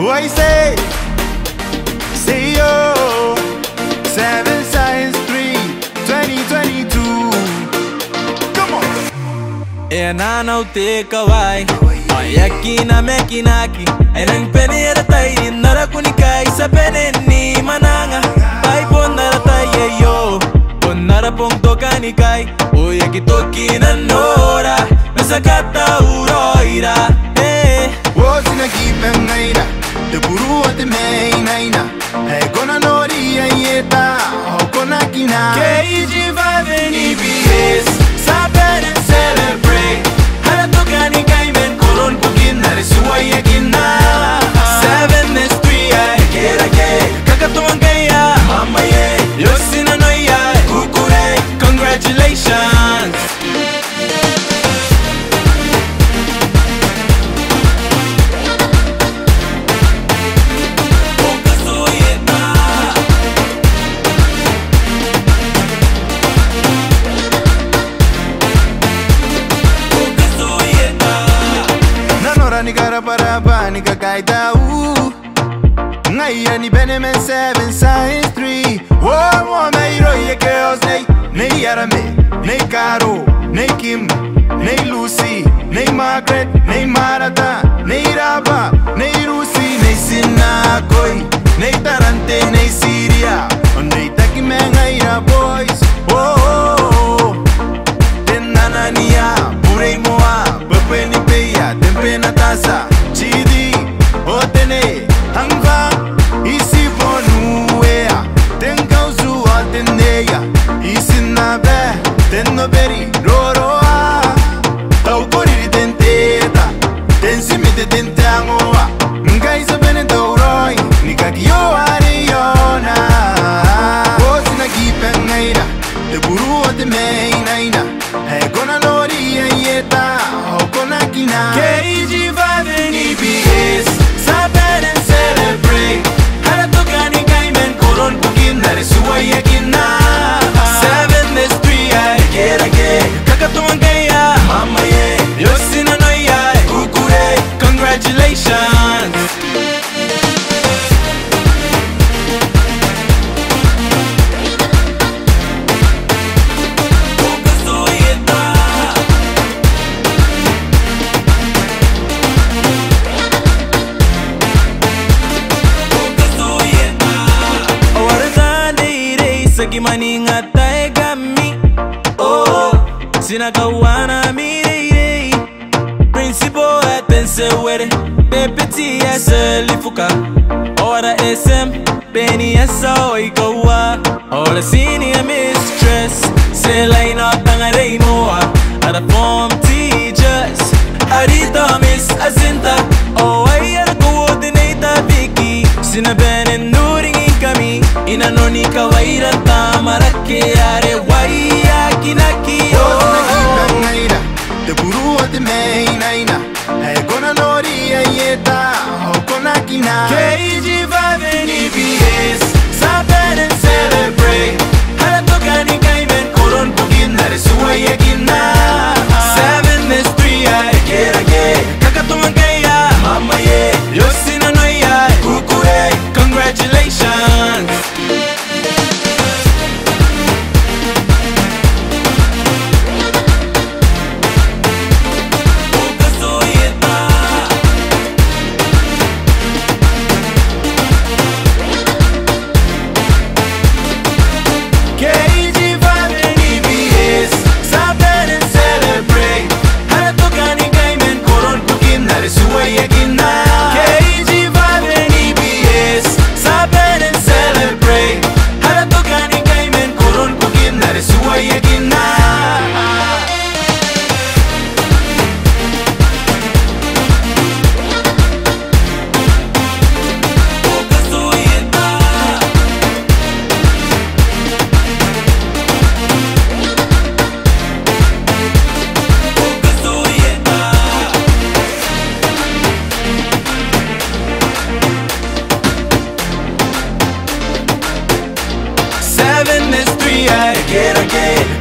I say yo, 7 Science 3, 2022. Come on. Ena no te kawai, ayaki na mekinaki. Enang penera tayo nara kunikai sa peneni mananga. Pai pon nara tayo yo, pon nara pong tokanikai. Oyaki toki na nora, nasakata uroira. Wosi na kipengaira, te buru ate meinaina. Hey kona nori ayeta, ho kona kina. KG5 and EBS, saben and celebrate. Hala tokanikai men koron pukin nare suwaya kina. 7S3 ay kerake, kakatuan kaya mama ye. Yosina no ya, kukure, congratulations. Ni gara paraba ni kakaita Ngaya ni benemen 7 Science 3. Wo na iro ye girls nei Yarame, nei Caro, nei Kim, nei Lucy, nei Margaret, nei Marata, nei Raba, nei Rusi, nei Sinakoi, nei Tarante, nei Syria, nei Takimengaira boys. Tenanania, Purei Moa, Bepeni Peya, Tempena Tasa, Chidi, Otene, Hangva, Isi Bonuea, Tenkauzu Atenea, Isinabe, Tenoberi, Roroa, Taukori Tenteta, Tensimite Tentangoa, Ngaisa Benedoroi, Nikakio Ariona, Osina Kipengaira, the Buru at the Mainaina, Hegona Nori Yeta, Hokona Kina. KG5 and EBS, saben and celebrate. Hala tokanikai men koron pukin nare suwaya kina. 7S3 ay kerake, kakatuan kaya mama ye. Yosina no ya, kukure, congratulations. Gimani ngatai kami, oh, sinakawana mirei. Principal atense were, pepeti asa lifuka. Ora SM, beni asa oikawa. Ora senior mistress, selay na tangarei moa. Ada form teachers, arita miss asinta. Oh, ay coordinator Vicky, sinabenin nuringin kami. Inanoni kawaira tamarake are waya kinaki yo. The Guru at the Mainaina, Hegona Nori Ayeta, Hokona Kina. KG5 and EBS, saben and celebrate. Hala tokanikai men koron pukin nare suwaya kina. 7S3 ay kerake, kakatuan kaya mama ye. Yosina no ya, kukure, congratulations. Get again.